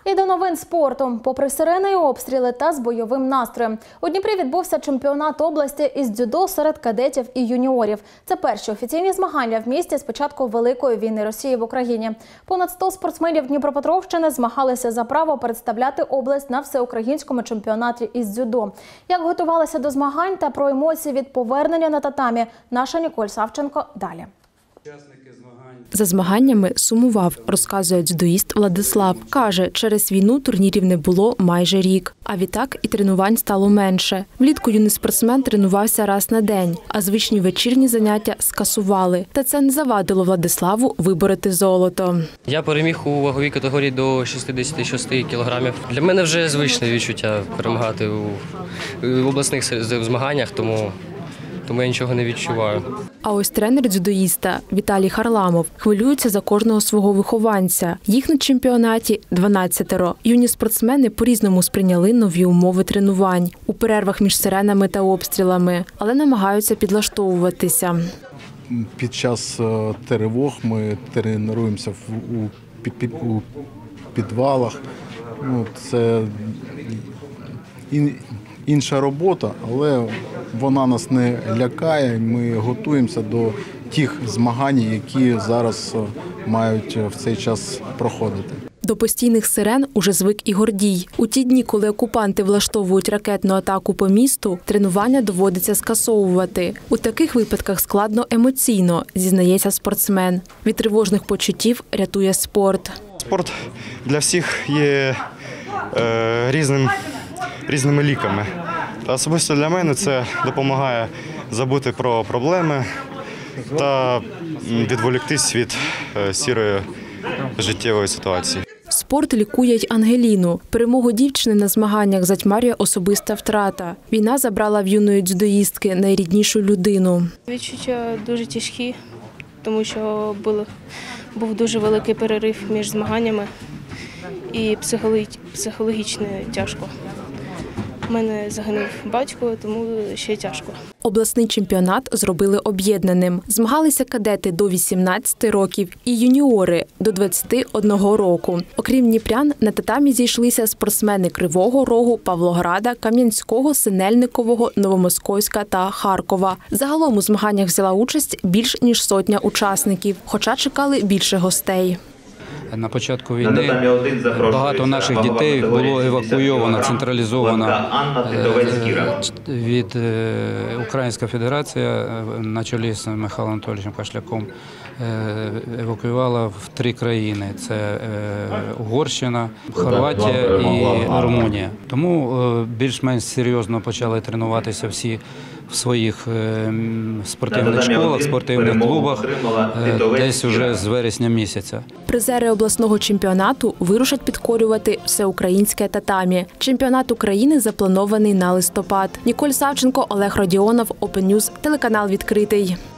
І до новин спорту. Попри сирени і обстріли та з бойовим настроєм. У Дніпрі відбувся чемпіонат області із дзюдо серед кадетів і юніорів. Це перші офіційні змагання в місті з початку Великої війни Росії в Україні. Понад 100 спортсменів Дніпропетровщини змагалися за право представляти область на всеукраїнському чемпіонаті із дзюдо. Як готувалися до змагань та про емоції від повернення на татамі, наша Ніколь Савченко далі. За змаганнями сумував, розказує дзюдоїст Владислав. Каже, через війну турнірів не було майже рік. А відтак і тренувань стало менше. Влітку юний спортсмен тренувався раз на день, а звичні вечірні заняття скасували. Та це не завадило Владиславу вибороти золото. Я переміг у ваговій категорії до 66 кілограмів. Для мене вже звичне відчуття перемагати у обласних змаганнях, тому я нічого не відчуваю. А ось тренер дзюдоїста Віталій Харламов хвилюється за кожного свого вихованця. Їх на чемпіонаті 12-ро. Юні спортсмени по-різному сприйняли нові умови тренувань у перервах між сиренами та обстрілами, але намагаються підлаштовуватися. Під час тривог ми тренуємося у підвалах. Це інша робота, але вона нас не лякає. Ми готуємося до тих змагань, які зараз мають в цей час проходити. До постійних сирен уже звик і Гордій. У ті дні, коли окупанти влаштовують ракетну атаку по місту, тренування доводиться скасовувати. У таких випадках складно емоційно, зізнається спортсмен. Від тривожних почуттів рятує спорт. Спорт для всіх є різними ліками. Та особисто для мене це допомагає забути про проблеми та відволіктись від сірої життєвої ситуації. Спорт лікує й Ангеліну. Перемогу дівчини на змаганнях затьмарює особиста втрата. Війна забрала в юної дзюдоїстки найріднішу людину. Відчуття дуже тяжкі, тому що був дуже великий перерив між змаганнями і психологічно тяжко. У мене загинув батько, тому ще тяжко. Обласний чемпіонат зробили об'єднаним. Змагалися кадети до 18 років і юніори до 21 року. Окрім дніпрян, на татамі зійшлися спортсмени Кривого Рогу, Павлограда, Кам'янського, Синельникового, Новомосковська та Харкова. Загалом у змаганнях взяла участь більш ніж сотня учасників, хоча чекали більше гостей. На початку війни багато наших дітей було евакуйовано, централізовано від Українська Федерація на чолі з Михайлом Анатолійовичем Кашляком евакуювала в 3 країни. Це Угорщина, Хорватія і Румунія. Тому більш-менш серйозно почали тренуватися всі в своїх спортивних школах, спортивних клубах десь уже з вересня місяця. Призери обласного чемпіонату вирушать підкорювати всеукраїнське татамі. Чемпіонат України запланований на листопад. Ніколь Савченко, Олег Родіонов, Open News, телеканал «Відкритий».